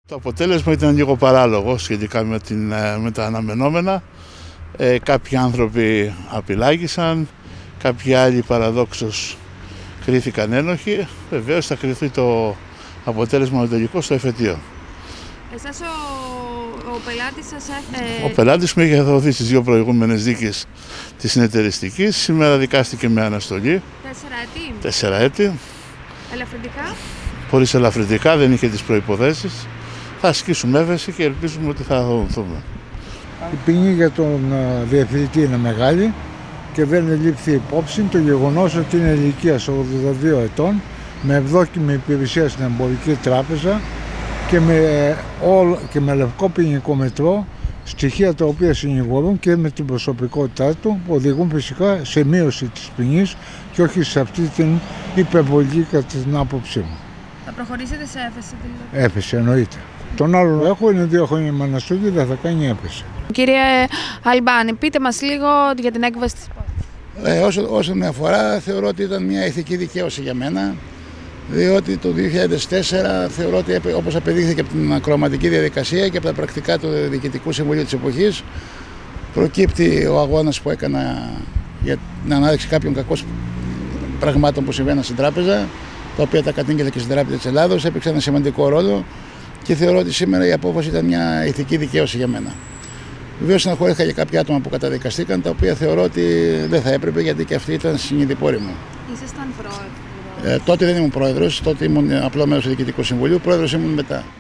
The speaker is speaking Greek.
Το αποτέλεσμα ήταν λίγο παράλογο σχετικά με τα αναμενόμενα. Κάποιοι άνθρωποι απειλάγησαν, κάποιοι άλλοι παραδόξως κρίθηκαν ένοχοι. Βεβαίως θα κριθεί το αποτέλεσμα το τελικό στο εφετείο. Εσάς ο πελάτης σας Ο πελάτης μου είχε δοθεί στις δύο προηγούμενες δίκες της συνεταιριστικής. Σήμερα δικάστηκε με αναστολή. 4 έτη. Ελαφρυντικά. Χωρίς ελαφρυντικά, δεν είχε τις προϋποθέσεις. Θα ασκήσουμε έφεση και ελπίζουμε ότι θα δοθούμε. Η ποινή για τον διευθυντή είναι μεγάλη και δεν λήφθη υπόψη το γεγονός ότι είναι ηλικίας 82 ετών, με ευδόκιμη υπηρεσία στην Εμπορική Τράπεζα και με λευκό ποινικό μετρό, στοιχεία τα οποία συνηγορούν και με την προσωπικότητά του, που οδηγούν φυσικά σε μείωση της ποινής και όχι σε αυτή την υπερβολή κατά την άποψή μου. Θα προχωρήσετε σε έφεση δηλαδή? Έφεση εννοείται. Τον άλλο έχω είναι 2 χρόνια με αναστολή, δεν θα κάνει έφεση. Κύριε Αλμπάνη, πείτε μας λίγο για την έκβαση της υπόθεσης. Όσο με αφορά, θεωρώ ότι ήταν μια ηθική δικαίωση για μένα, διότι το 2004 θεωρώ ότι, όπως απεδείχθηκε από την ακροαματική διαδικασία και από τα πρακτικά του Διοικητικού Συμβουλίου της εποχής, προκύπτει ο αγώνας που έκανα για την ανάδειξη κάποιων κακών πραγμάτων που συμβαίναν στην τράπεζα, τα οποία τα κατήγγειλε και στην Τράπεζα της Ελλάδος, έπαιξε ένα σημαντικό ρόλο και θεωρώ ότι σήμερα η απόφαση ήταν μια ηθική δικαίωση για μένα. Βεβαίως συναχωρήθηκα για κάποια άτομα που καταδικαστήκαν, τα οποία θεωρώ ότι δεν θα έπρεπε, γιατί και αυτοί ήταν συνειδηπόροι μου. Ήσασταν πρόεδρος? Τότε δεν ήμουν πρόεδρος, τότε ήμουν απλό μέλος του Διοικητικού Συμβουλίου, πρόεδρος ήμουν μετά.